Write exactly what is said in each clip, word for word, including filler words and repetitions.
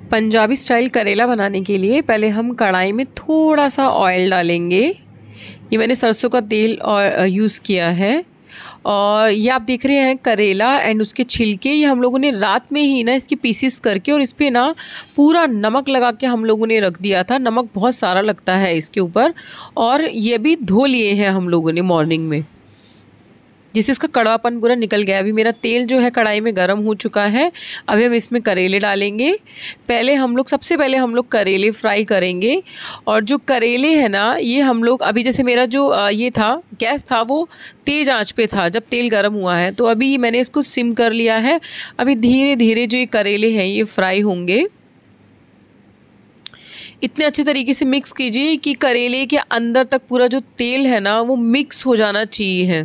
Punjabi style करेला बनाने के लिए पहले हम कढ़ाई में थोड़ा सा ऑयल डालेंगे। ये मैंने सरसों का तेल यूज़ किया है। और ये आप देख रहे हैं करेला एंड उसके छिलके, ये हम लोगों ने रात में ही ना इसकी पीसीस करके और इस पर ना पूरा नमक लगा के हम लोगों ने रख दिया था। नमक बहुत सारा लगता है इसके ऊपर। और ये भी धो लिए हैं हम लोगों ने मॉर्निंग में, जिससे इसका कड़वापन पूरा निकल गया। अभी मेरा तेल जो है कढ़ाई में गर्म हो चुका है। अभी हम इसमें करेले डालेंगे। पहले हम लोग सबसे पहले हम लोग करेले फ्राई करेंगे। और जो करेले हैं ना, ये हम लोग अभी जैसे मेरा जो ये था गैस था वो तेज़ आंच पे था जब तेल गर्म हुआ है, तो अभी मैंने इसको सिम कर लिया है। अभी धीरे धीरे जो ये करेले हैं ये फ्राई होंगे। इतने अच्छे तरीके से मिक्स कीजिए कि करेले के अंदर तक पूरा जो तेल है ना वो मिक्स हो जाना चाहिए है।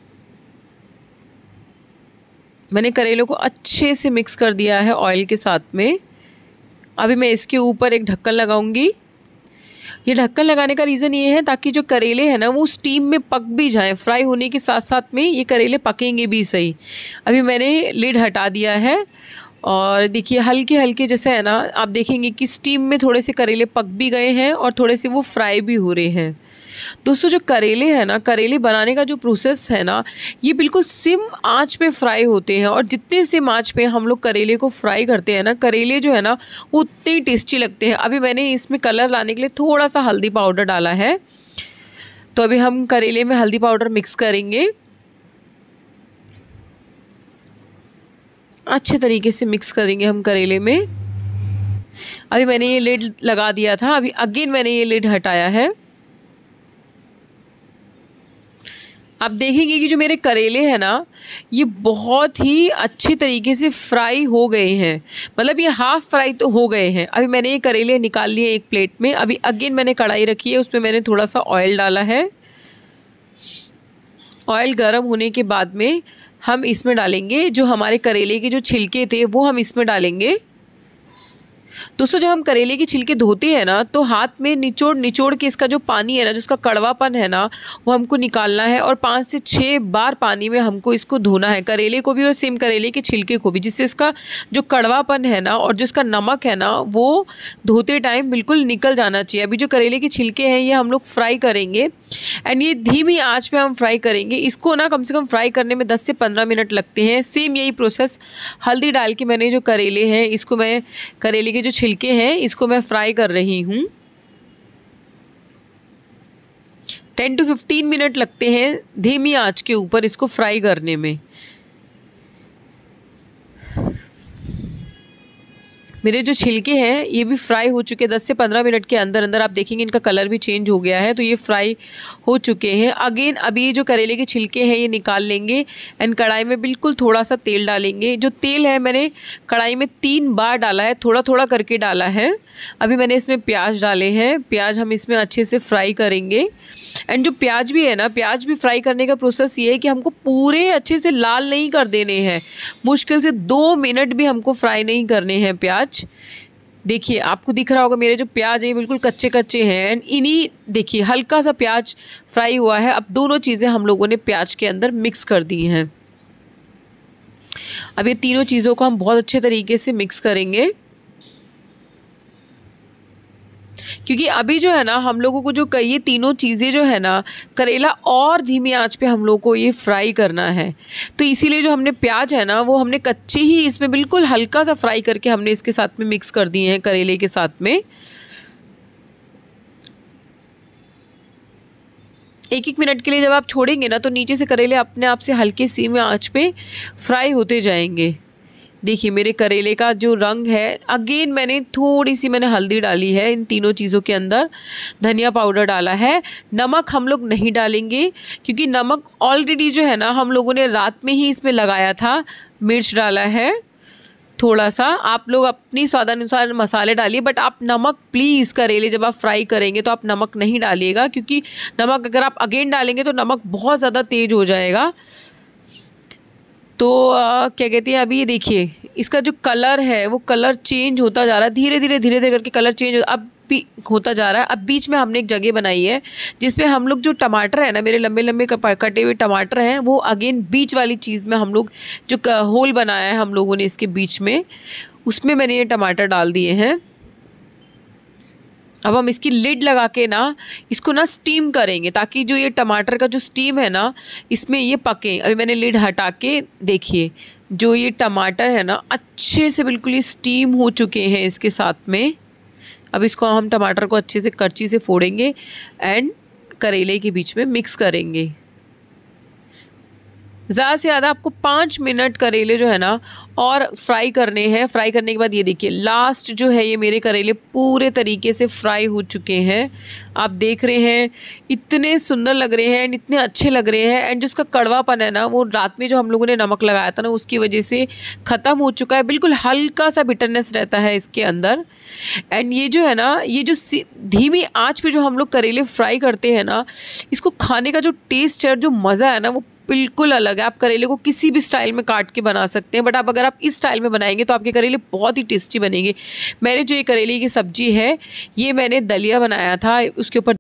मैंने करेलों को अच्छे से मिक्स कर दिया है ऑयल के साथ में। अभी मैं इसके ऊपर एक ढक्कन लगाऊंगी। ये ढक्कन लगाने का रीज़न ये है ताकि जो करेले हैं ना वो स्टीम में पक भी जाएं। फ्राई होने के साथ साथ में ये करेले पकेंगे भी सही। अभी मैंने लिड हटा दिया है और देखिए हल्के हल्के जैसे है ना, आप देखेंगे कि स्टीम में थोड़े से करेले पक भी गए हैं और थोड़े से वो फ्राई भी हो रहे हैं। दोस्तों जो करेले हैं ना, करेले बनाने का जो प्रोसेस है ना, ये बिल्कुल सिम आंच पे फ्राई होते हैं। और जितने सिम आंच पे हम लोग करेले को फ्राई करते हैं ना, करेले जो है ना वो उतने ही टेस्टी लगते हैं। अभी मैंने इसमें कलर लाने के लिए थोड़ा सा हल्दी पाउडर डाला है। तो अभी हम करेले में हल्दी पाउडर मिक्स करेंगे। अच्छे तरीके से मिक्स करेंगे हम करेले में। अभी मैंने ये लिड लगा दिया था, अभी अगेन मैंने ये लिड हटाया है। आप देखेंगे कि जो मेरे करेले हैं ना ये बहुत ही अच्छे तरीके से फ्राई हो गए हैं, मतलब ये हाफ फ्राई तो हो गए हैं। अभी मैंने ये करेले निकाल लिए एक प्लेट में। अभी अगेन मैंने कढ़ाई रखी है, उसमें मैंने थोड़ा सा ऑयल डाला है। ऑयल गर्म होने के बाद में हम इसमें डालेंगे जो हमारे करेले के जो छिलके थे वो हम इसमें डालेंगे। दोस्तों जब हम करेले के छिलके धोते हैं ना तो हाथ में निचोड़ निचोड़ के इसका जो पानी है ना, जो उसका कड़वापन है ना, वो हमको निकालना है। और पाँच से छः बार पानी में हमको इसको धोना है, करेले को भी और सेम करेले के छिलके को भी, जिससे इसका जो कड़वापन है ना और जो इसका नमक है ना वो धोते टाइम बिल्कुल निकल जाना चाहिए। अभी जो करेले के छिलके हैं ये हम लोग फ्राई करेंगे एंड ये धीमी आंच पे हम फ्राई करेंगे। इसको ना कम से कम फ्राई करने में दस से पंद्रह मिनट लगते हैं। सेम यही प्रोसेस हल्दी डाल के मैंने जो करेले हैं इसको मैं करेले के जो छिलके हैं इसको मैं फ्राई कर रही हूँ। टेन टू फिफ्टीन मिनट लगते हैं धीमी आंच के ऊपर इसको फ्राई करने में। मेरे जो छिलके हैं ये भी फ्राई हो चुके हैं। दस से पंद्रह मिनट के अंदर अंदर आप देखेंगे इनका कलर भी चेंज हो गया है, तो ये फ्राई हो चुके हैं। अगेन अभी जो करेले के छिलके हैं ये निकाल लेंगे एंड कढ़ाई में बिल्कुल थोड़ा सा तेल डालेंगे। जो तेल है मैंने कढ़ाई में तीन बार डाला है, थोड़ा थोड़ा करके डाला है। अभी मैंने इसमें प्याज डाले हैं। प्याज हम इसमें अच्छे से फ्राई करेंगे। एंड जो प्याज भी है ना, प्याज भी फ्राई करने का प्रोसेस ये है कि हमको पूरे अच्छे से लाल नहीं कर देने हैं। मुश्किल से दो मिनट भी हमको फ्राई नहीं करने हैं प्याज। देखिए आपको दिख रहा होगा मेरे जो प्याज है बिल्कुल कच्चे कच्चे हैं। एंड इन्हीं देखिए हल्का सा प्याज फ्राई हुआ है। अब दोनों चीज़ें हम लोगों ने प्याज के अंदर मिक्स कर दी हैं। अब ये तीनों चीज़ों को हम बहुत अच्छे तरीके से मिक्स करेंगे, क्योंकि अभी जो है ना हम लोगों को जो ये तीनों चीज़ें जो है ना, करेला और धीमी आंच पे हम लोगों को ये फ्राई करना है। तो इसीलिए जो हमने प्याज है ना वो हमने कच्चे ही इसमें बिल्कुल हल्का सा फ्राई करके हमने इसके साथ में मिक्स कर दिए हैं करेले के साथ में। एक एक मिनट के लिए जब आप छोड़ेंगे ना तो नीचे से करेले अपने आप से हल्के सीम आंच पे फ्राई होते जाएंगे। देखिए मेरे करेले का जो रंग है, अगेन मैंने थोड़ी सी मैंने हल्दी डाली है इन तीनों चीज़ों के अंदर। धनिया पाउडर डाला है। नमक हम लोग नहीं डालेंगे क्योंकि नमक ऑलरेडी जो है ना हम लोगों ने रात में ही इसमें लगाया था। मिर्च डाला है थोड़ा सा। आप लोग अपनी स्वादानुसार मसाले डालिए, बट आप नमक प्लीज़ करेले जब आप फ्राई करेंगे तो आप नमक नहीं डालिएगा, क्योंकि नमक अगर आप अगेन डालेंगे तो नमक बहुत ज़्यादा तेज़ हो जाएगा। तो आ, क्या कहते हैं, अभी ये देखिए इसका जो कलर है वो कलर चेंज होता जा रहा है धीरे धीरे धीरे धीरे करके कलर चेंज हो अब भी होता जा रहा है। अब बीच में हमने एक जगह बनाई है जिसमें हम लोग जो टमाटर है ना, मेरे लंबे लंबे कटे हुए टमाटर हैं, वो अगेन बीच वाली चीज़ में हम लोग जो होल बनाया है हम लोगों ने इसके बीच में, उसमें मैंने ये टमाटर डाल दिए हैं। अब हम इसकी लिड लगा के ना इसको ना स्टीम करेंगे, ताकि जो ये टमाटर का जो स्टीम है ना इसमें ये पके। अभी मैंने लिड हटा के देखिए, जो ये टमाटर है ना अच्छे से बिल्कुल ये स्टीम हो चुके हैं इसके साथ में। अब इसको हम टमाटर को अच्छे से करछी से फोड़ेंगे एंड करेले के बीच में मिक्स करेंगे। ज़्यादा से ज़्यादा आपको पाँच मिनट करेले जो है ना और फ्राई करने हैं। फ्राई करने के बाद ये देखिए लास्ट जो है ये मेरे करेले पूरे तरीके से फ्राई हो चुके हैं। आप देख रहे हैं इतने सुंदर लग रहे हैं एंड इतने अच्छे लग रहे हैं। एंड जो उसका कड़वापन है ना वो रात में जो हम लोगों ने नमक लगाया था ना उसकी वजह से ख़त्म हो चुका है। बिल्कुल हल्का सा बिटरनेस रहता है इसके अंदर। एंड ये जो है ना ये जो धीमी आँच पे जो हम लोग करेले फ्राई करते हैं ना, इसको खाने का जो टेस्ट है, जो मज़ा है ना वो बिल्कुल अलग है। आप करेले को किसी भी स्टाइल में काट के बना सकते हैं, बट आप अगर आप इस स्टाइल में बनाएंगे तो आपके करेले बहुत ही टेस्टी बनेंगे। मैंने जो ये करेले की सब्जी है ये मैंने दलिया बनाया था, उसके ऊपर